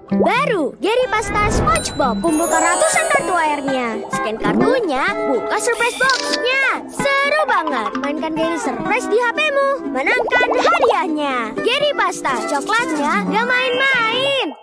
Baru, Gary Pasta SpongeBob. Kumpulkan ratusan kartu airnya. Scan kartunya, buka surprise box-nya. Seru banget. Mainkan Gary Surprise di HP-mu. Menangkan hadiahnya. Gary Pasta, coklatnya gak main-main.